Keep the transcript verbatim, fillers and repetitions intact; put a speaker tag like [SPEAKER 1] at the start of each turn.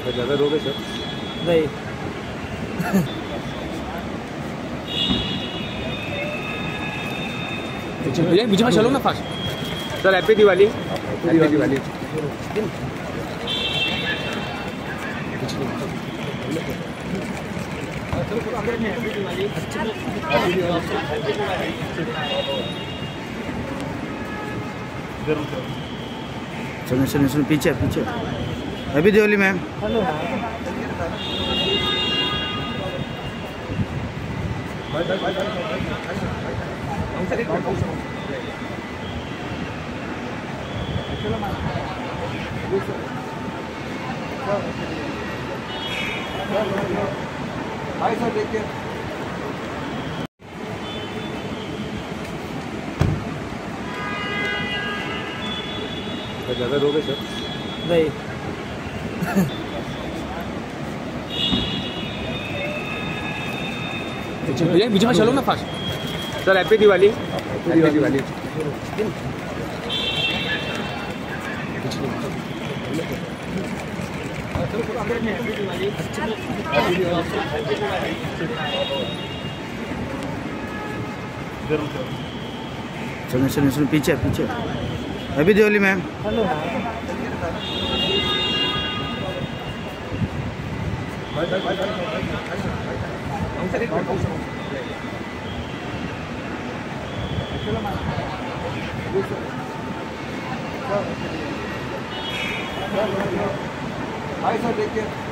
[SPEAKER 1] ज़्यादा रोगे सर?
[SPEAKER 2] नहीं।
[SPEAKER 1] भैया बीच में चलो ना fast. Sir happy Diwali. Happy Diwali.
[SPEAKER 3] सुनो सुनो सुनो पीछे पीछे। Happy Diwali ma'am.
[SPEAKER 1] Hi sir देखिए। ज़्यादा रोगे सर?
[SPEAKER 2] नहीं।
[SPEAKER 1] भैया बीच में चलो ना fast. Sir happy Diwali. Happy Diwali.
[SPEAKER 3] सुनो सुनो सुनो पीछे पीछे। Happy Diwali ma'am.
[SPEAKER 1] Hi sir देखिए।